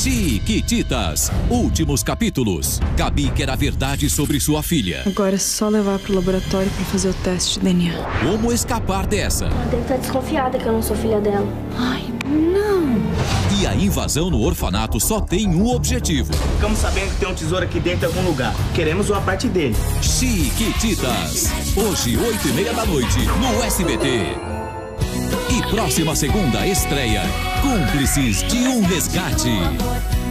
Chiquititas, últimos capítulos. Gabi quer a verdade sobre sua filha. Agora é só levar pro laboratório pra fazer o teste de DNA. Como escapar dessa? Ela deve estar desconfiada que eu não sou filha dela. Ai, não! E a invasão no orfanato só tem um objetivo. Ficamos sabendo que tem um tesouro aqui dentro em algum lugar. Queremos uma parte dele. Chiquititas, hoje 8h30 da noite, no SBT. E próxima segunda estreia, Cúmplices de um Resgate.